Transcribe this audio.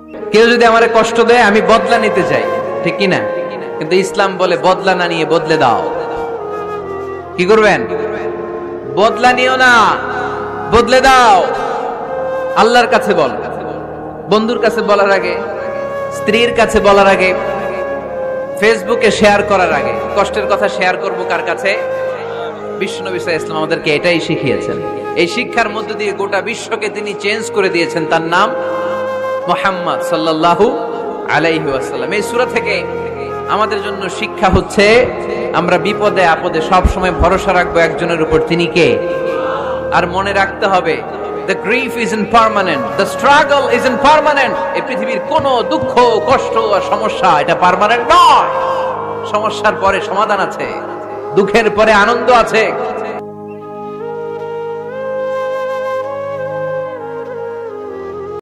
কেউ যদি আমারে কষ্ট দেয় আমি বদলা নিতে চাই, ঠিক কি না? কিন্তু ইসলাম বলে বদলা না নিয়ে বদলে দাও। কি করবেন? বদলা নিও না, বদলে দাও। আল্লাহর কাছে বল, বন্ধুর কাছে বলার আগে, স্ত্রীর কাছে বলার আগে, ফেসবুকে শেয়ার করার আগে কষ্টের কথা শেয়ার করব কার কাছে? বিশ্বনবী সাল্লাল্লাহু আলাইহি ওয়াসাল্লাম আমাদেরকে এটাই শিখিয়েছেন। এই শিক্ষার মধ্য দিয়ে গোটা বিশ্বকে তিনি চেঞ্জ করে দিয়েছেন। তার নাম মুহাম্মদ সাল্লাল্লাহু আলাইহি ওয়াসাল্লাম। এই সূরা থেকে আমাদের জন্য শিক্ষা হচ্ছে আমরা বিপদে আপদে সব সময় ভরসা রাখবো একজনের উপর, তিনি কে? আর মনে রাখতে হবে the grief isn't permanent, the struggle isn't permanent. এই পৃথিবীর কোনো দুঃখ কষ্ট আর সমস্যা এটা পার্মানেন্ট নয়। সমস্যার পরে সমাধান আছে, দুঃখের পরে আনন্দ আছে।